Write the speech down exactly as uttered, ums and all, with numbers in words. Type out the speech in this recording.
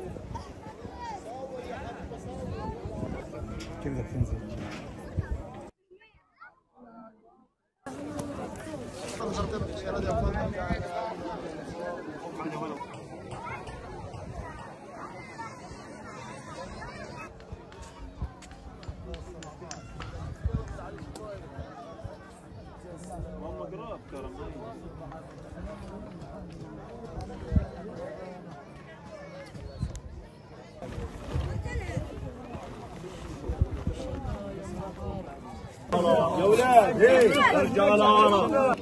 كيف بدك تنزل؟ والله قراب ترى يا ولاد رجال عرب